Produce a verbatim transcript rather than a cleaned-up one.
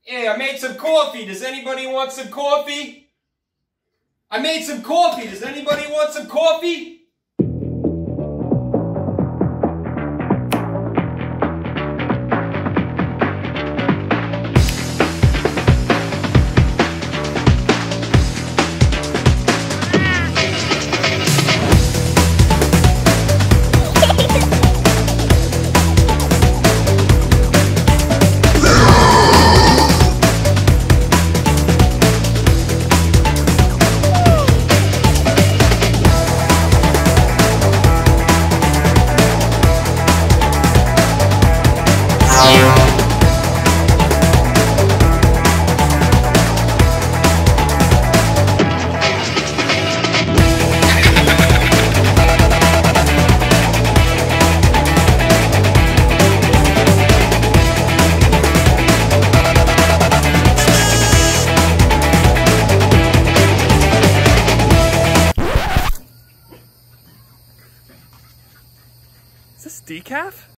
Hey, I made some coffee. Does anybody want some coffee? I made some coffee. Does anybody want some coffee? Is this decaf?